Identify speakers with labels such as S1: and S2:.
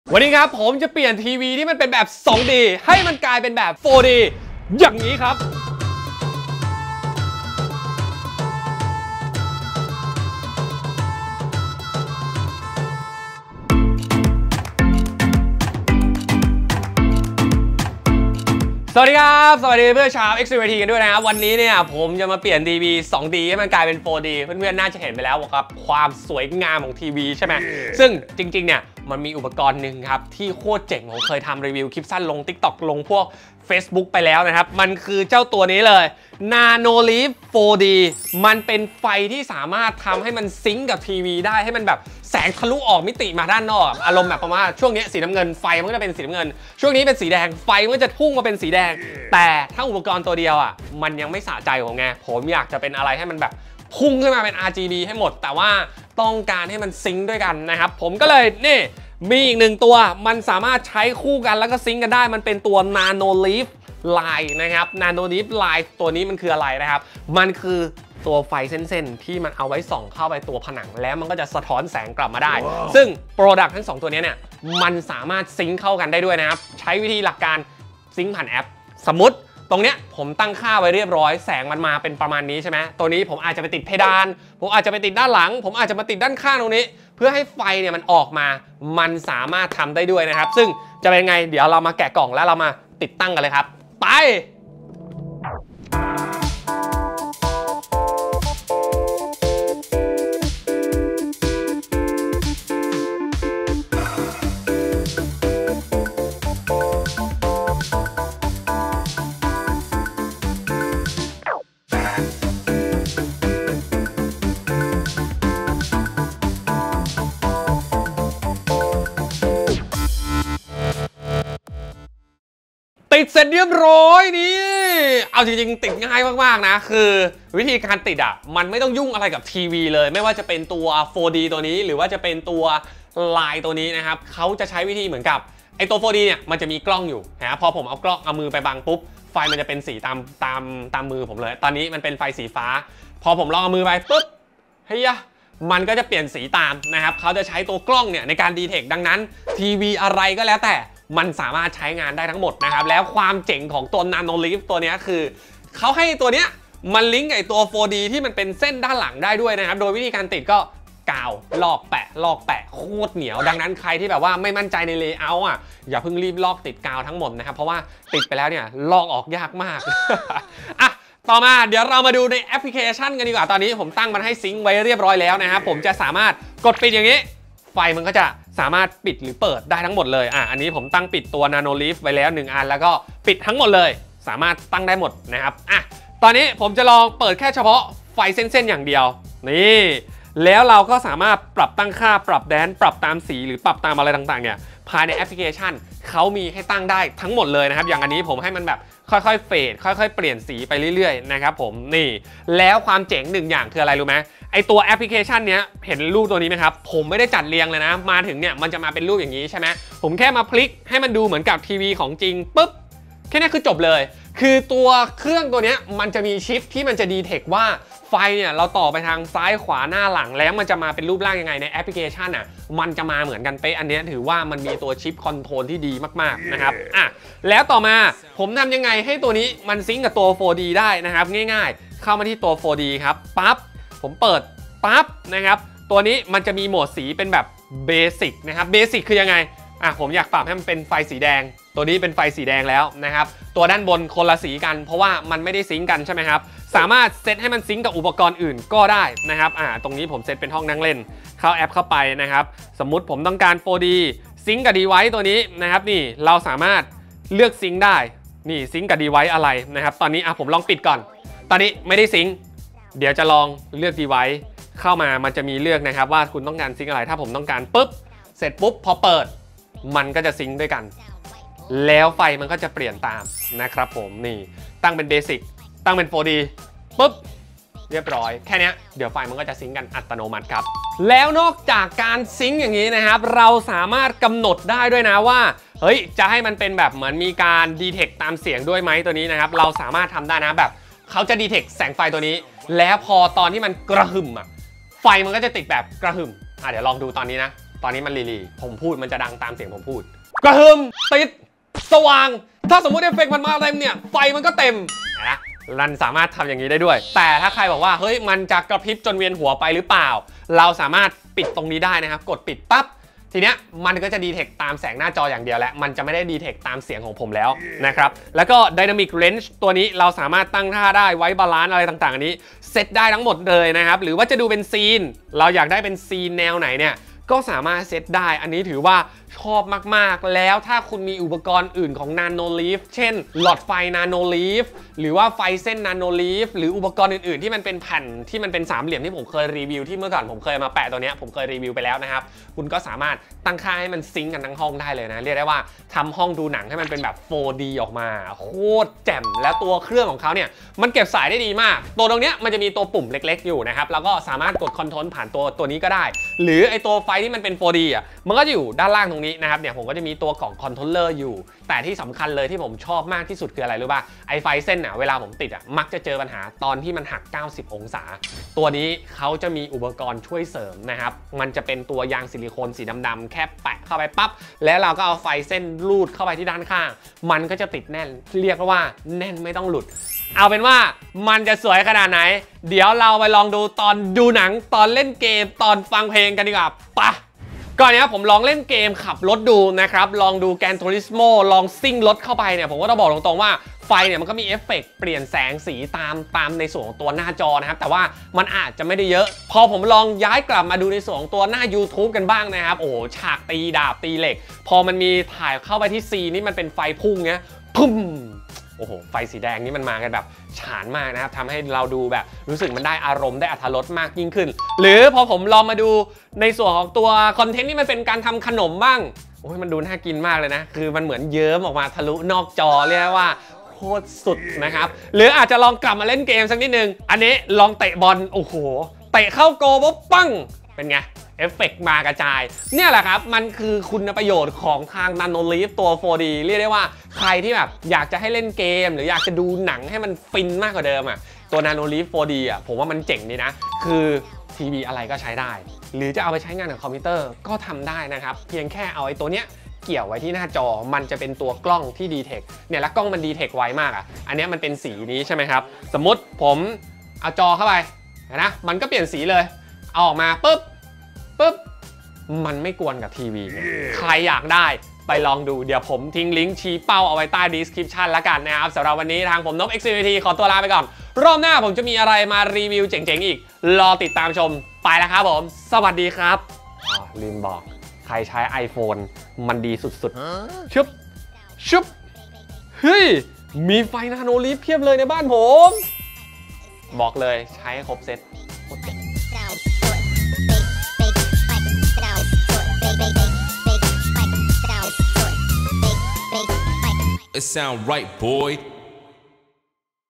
S1: วันนี้ครับผมจะเปลี่ยนทีวีที่มันเป็นแบบ 2D ให้มันกลายเป็นแบบ 4D อย่างนี้ครับสวัสดีครับสวัสดีเพื่อนชาว XTV กันด้วยนะครับวันนี้เนี่ยผมจะมาเปลี่ยนทีวี 2D ให้มันกลายเป็น 4D เพื่อนๆน่าจะเห็นไปแล้วครับความสวยงามของทีวีใช่ไหมซึ่งจริงๆเนี่ยมันมีอุปกรณ์หนึ่งครับที่โคตรเจ๋งผมเคยทำรีวิวคลิปสั้นลง TikTok ลงพวก Facebook ไปแล้วนะครับมันคือเจ้าตัวนี้เลย Nanoleaf 4D มันเป็นไฟที่สามารถทำให้มันซิงก์กับทีวีได้ให้มันแบบแสงทะลุออกมิติมาด้านนอกอารมณ์แบบประมาณช่วงนี้สีน้ำเงินไฟมันก็จะเป็นสีน้ำเงินช่วงนี้เป็นสีแดงไฟมันก็จะพุ่งมาเป็นสีแดงแต่ถ้าอุปกรณ์ตัวเดียวอ่ะมันยังไม่สะใจผมไงผมอยากจะเป็นอะไรให้มันแบบพุ่งขึ้นมาเป็น RGB ให้หมดแต่ว่าต้องการให้มันซิงก์ด้วยกันนะครับผมก็เลยนี่มีอีกหนึ่งตัวมันสามารถใช้คู่กันแล้วก็ซิงก์กันได้มันเป็นตัว Nanoleaf Line นะครับ Nanoleaf Line ตัวนี้มันคืออะไรนะครับมันคือตัวไฟเส้นๆที่มันเอาไว้ส่องเข้าไปตัวผนังแล้วมันก็จะสะท้อนแสงกลับมาได้ ซึ่งโปรดักต์ทั้ง2ตัวนี้เนี่ยมันสามารถซิงค์เข้ากันได้ด้วยนะครับใช้วิธีหลักการซิงค์ผ่านแอปสมมติตรงเนี้ยผมตั้งค่าไว้เรียบร้อยแสงมันมาเป็นประมาณนี้ใช่ไหมตัวนี้ผมอาจจะไปติดเพดานผมอาจจะไปติดด้านหลังผมอาจจะมาติดด้านข้างตรงนี้เพื่อให้ไฟเนี่ยมันออกมามันสามารถทำได้ด้วยนะครับซึ่งจะเป็นไงเดี๋ยวเรามาแกะกล่องแล้วเรามาติดตั้งกันเลยครับไปติดเสร็จเรียบร้อยนี่เอาจริงๆติดง่ายมากๆนะคือวิธีการติดอ่ะมันไม่ต้องยุ่งอะไรกับทีวีเลยไม่ว่าจะเป็นตัว 4D ตัวนี้หรือว่าจะเป็นตัวลายตัวนี้นะครับเขาจะใช้วิธีเหมือนกับไอตัว 4D เนี่ยมันจะมีกล้องอยู่นะพอผมเอามือไปบังปุ๊บไฟมันจะเป็นสีตามมือผมเลยตอนนี้มันเป็นไฟสีฟ้าพอผมลองเอามือไปปุ๊บเฮ้ยมันก็จะเปลี่ยนสีตามนะครับเขาจะใช้ตัวกล้องเนี่ยในการดีเทคดังนั้นทีวีอะไรก็แล้วแต่มันสามารถใช้งานได้ทั้งหมดนะครับแล้วความเจ๋งของตัว Nanoleaf ตัวนี้คือเขาให้ตัวเนี้ยมันลิงก์กับตัว 4D ที่มันเป็นเส้นด้านหลังได้ด้วยนะครับโดยวิธีการติดก็กาวลอกแปะโคตรเหนียวดังนั้นใครที่แบบว่าไม่มั่นใจในเลเยอร์อ่ะอย่าเพิ่งรีบลอกติดกาวทั้งหมดนะครับเพราะว่าติดไปแล้วเนี่ยลอกออกยากมาก อ่ะต่อมาเดี๋ยวเรามาดูในแอปพลิเคชันกันดีกว่าตอนนี้ผมตั้งมันให้ซิงค์ไว้เรียบร้อยแล้วนะครับผมจะสามารถกดปิดอย่างนี้ไฟมันก็จะสามารถปิดหรือเปิดได้ทั้งหมดเลยอันนี้ผมตั้งปิดตัว Nanoleaf ไว้แล้ว1อันแล้วก็ปิดทั้งหมดเลยสามารถตั้งได้หมดนะครับตอนนี้ผมจะลองเปิดแค่เฉพาะไฟเส้นๆอย่างเดียวนี่แล้วเราก็สามารถปรับตั้งค่าปรับแดนปรับตามสีหรือปรับตามอะไรต่างๆเนี่ยภายในแอปพลิเคชันเขามีให้ตั้งได้ทั้งหมดเลยนะครับอย่างอันนี้ผมให้มันแบบค่อยๆเฟดค่อยๆเปลี่ยนสีไปเรื่อยๆนะครับผมนี่แล้วความเจ๋งหนึ่งอย่างคืออะไรรู้ไหมไอตัวแอปพลิเคชันเนี้ยเห็นรูปตัวนี้ไหมครับผมไม่ได้จัดเรียงเลยนะมาถึงเนี่ยมันจะมาเป็นรูปอย่างนี้ใช่ไหมผมแค่มาพลิกให้มันดูเหมือนกับทีวีของจริงปุ๊บแค่นี้คือจบเลยคือตัวเครื่องตัวนี้มันจะมีชิปที่มันจะดีเทคว่าไฟเนี่ยเราต่อไปทางซ้ายขวาหน้าหลังแล้วมันจะมาเป็นรูปร่างยังไงในแอปพลิเคชันมันจะมาเหมือนกันเป๊ะอันนี้ถือว่ามันมีตัวชิปคอนโทรลที่ดีมากๆนะครับแล้วต่อมาผมทำยังไงให้ตัวนี้มันซิงก์กับตัว 4D ได้นะครับง่ายๆเข้ามาที่ตัว 4D ครับปั๊บผมเปิดปั๊บนะครับตัวนี้มันจะมีโหมดสีเป็นแบบเบสิกนะครับเบสิกคือยังไงผมอยากปรับให้มันเป็นไฟสีแดงตัวนี้เป็นไฟสีแดงแล้วนะครับตัวด้านบนคนละสีกันเพราะว่ามันไม่ได้ซิงก์กันใช่ไหมครับสามารถเซตให้มันซิงก์กับอุปกรณ์อื่นก็ได้นะครับตรงนี้ผมเซตเป็นห้องนั่งเล่นเข้าแอปเข้าไปนะครับสมมุติผมต้องการ 4D ซิงก์กับ device ตัวนี้นะครับนี่เราสามารถเลือกซิงก์ได้นี่ซิงก์กับ device อะไรนะครับตอนนี้ผมลองปิดก่อนตอนนี้ไม่ได้ซิงก์เดี๋ยวจะลองเลือก device เข้ามามันจะมีเลือกนะครับว่าคุณต้องการซิงก์อะไรถ้าผมต้องการปุ๊บเสร็จปุ๊บพอเปิดมันก็จะซิงก์ด้วยกันแล้วไฟมันก็จะเปลี่ยนตามนะครับผมนี่ตั้งเป็นเบสิกตั้งเป็น 4D ปุ๊บเรียบร้อยแค่นี้เดี๋ยวไฟมันก็จะซิงก์กันอัตโนมัติครับแล้วนอกจากการซิงก์อย่างนี้นะครับเราสามารถกำหนดได้ด้วยนะว่าเฮ้ยจะให้มันเป็นแบบเหมือนมีการดีเทคตามเสียงด้วยไหมตัวนี้นะครับเราสามารถทำได้นะแบบเขาจะดีเทคแสงไฟตัวนี้แล้วพอตอนที่มันกระหึ่มไฟมันก็จะติดแบบกระหึ่มเดี๋ยวลองดูตอนนี้นะตอนนี้มันรีผมพูดมันจะดังตามเสียงผมพูดกระหึ่มติดสว่างถ้าสมมติเอฟเฟกต์มันมาเต็มเนี่ยไฟมันก็เต็มนะรันสามารถทำอย่างนี้ได้ด้วยแต่ถ้าใครบอกว่าเฮ้ยมันจะกระพริบจนเวียนหัวไปหรือเปล่าเราสามารถปิดตรงนี้ได้นะครับกดปิดปั๊บทีเนี้ยมันก็จะดีเทคตามแสงหน้าจออย่างเดียวแล้วมันจะไม่ได้ดีเทคตามเสียงของผมแล้วนะครับแล้วก็ Dynamic Range ตัวนี้เราสามารถตั้งท่าได้ไว้บาลานซ์อะไรต่างๆอันนี้เซตได้ทั้งหมดเลยนะครับหรือว่าจะดูเป็นซีนเราอยากได้เป็นซีนแนวไหนเนี่ยก็สามารถเซตได้อันนี้ถือว่าชอบมากๆแล้วถ้าคุณมีอุปกรณ์อื่นของ Nano Leaf เช่นหลอดไฟ Nano Leaf หรือว่าไฟเส้น Nano Leaf หรืออุปกรณ์อื่นๆที่มันเป็นแผ่นที่มันเป็นสามเหลี่ยมที่ผมเคยรีวิวที่เมื่อก่อนผมเคยมาแปะตัวนี้ผมเคยรีวิวไปแล้วนะครับคุณก็สามารถตั้งค่าให้มันซิงก์กันทั้งห้องได้เลยนะเรียกได้ว่าทำห้องดูหนังให้มันเป็นแบบ 4D ออกมาโคตรแจ่มและตัวเครื่องของเขาเนี่ยมันเก็บสายได้ดีมากตัวตรงนี้มันจะมีตัวปุ่มเล็กๆอยู่นะครับแล้วก็สามารถกดคอนโทรลผ่านตัวนี้ก็ได้หรือไอตัวไฟที่มันเป็น 4D อ่ะมันก็จะอยู่ด้านล่างตรงนี้นะครับเนี่ยผมก็จะมีตัวกล่องคอนโทรลเลอร์อยู่แต่ที่สำคัญเลยที่ผมชอบมากที่สุดคืออะไรรู้ป่ะไอไฟเส้นอ่ะเวลาผมติดอ่ะมักจะเจอปัญหาตอนที่มันหัก90องศาตัวนี้เขาจะมีอุปกรณ์ช่วยเสริมนะครับมันจะเป็นตัวยางซิลิโคนสีดำๆแค่แปะเข้าไปปั๊บแล้วเราก็เอาไฟเส้นลูดเข้าไปที่ด้านข้างมันก็จะติดแน่นเรียกว่าแน่นไม่ต้องหลุดเอาเป็นว่ามันจะสวยขนาดไหนเดี๋ยวเราไปลองดูตอนดูหนังตอนเล่นเกมตอนฟังเพลงกันดีกว่าปะก่อนนี้ผมลองเล่นเกมขับรถดูนะครับลองดูแกนทูริสโมลองซิ่งรถเข้าไปเนี่ยผมก็ต้องบอกตรงๆว่าไฟเนี่ยมันก็มีเอฟเฟกต์เปลี่ยนแสงสีตามในส่วนของตัวหน้าจอนะครับแต่ว่ามันอาจจะไม่ได้เยอะพอผมลองย้ายกลับมาดูในส่วนของตัวหน้า YouTube กันบ้างนะครับโอ้ฉากตีดาบตีเหล็กพอมันมีถ่ายเข้าไปที่ซีนี่มันเป็นไฟพุ่งเงี้ยพุ่มโอ้โหไฟสีแดงนี่มันมากันแบบฉานมากนะครับทำให้เราดูแบบรู้สึกมันได้อารมณ์ได้อรรถรสมากยิ่งขึ้นหรือพอผมลองมาดูในส่วนของตัวคอนเทนต์ที่มันเป็นการทำขนมบ้างโอ้ยมันดูน่ากินมากเลยนะคือมันเหมือนเยิ้มออกมาทะลุนอกจอเรียกว่าโคตรสุดนะครับหรืออาจจะลองกลับมาเล่นเกมสักนิดนึงอันนี้ลองเตะบอลโอ้โหเตะเข้าโกปุ๊บปั้งเป็นไงเอฟเฟกต์มากระจายเนี่ยแหละครับมันคือคุณประโยชน์ของทาง Nano Leaf ตัว 4D เรียกได้ว่าใครที่แบบอยากจะให้เล่นเกมหรืออยากจะดูหนังให้มันฟินมากกว่าเดิมอ่ะตัว Nano Leaf 4D อ่ะผมว่ามันเจ๋งดีนะคือทีวีอะไรก็ใช้ได้หรือจะเอาไปใช้งานกับคอมพิวเตอร์ก็ทำได้นะครับเพียงแค่เอาไอ้ตัวเนี้ยเกี่ยวไว้ที่หน้าจอมันจะเป็นตัวกล้องที่ดีเทคเนี่ยแล้วกล้องมันดีเทคไวมากอ่ะอันนี้มันเป็นสีนี้ใช่ไหมครับสมมติผมเอาจอเข้าไปนะมันก็เปลี่ยนสีเลยเอาออกมาปุ๊บมันไม่กวนกับทีวีใครอยากได้ไปลองดูเดี๋ยวผมทิ้งลิงก์ชี้เป้าเอาไว้ใต้ description แล้วกันนะครับสำหรับวันนี้ทางผมนพ XCVT ขอตัวลาไปก่อนรอบหน้าผมจะมีอะไรมารีวิวเจ๋งๆอีกรอติดตามชมไปแล้วครับผมสวัสดีครับลืมบอกใครใช้ iPhone มันดีสุดๆชุบเฮ้ยมีไฟ Nano Leaf เพียบเลยในบ้านผมบอกเลยใช้ครบเซ็ต
S2: It sound right, boy.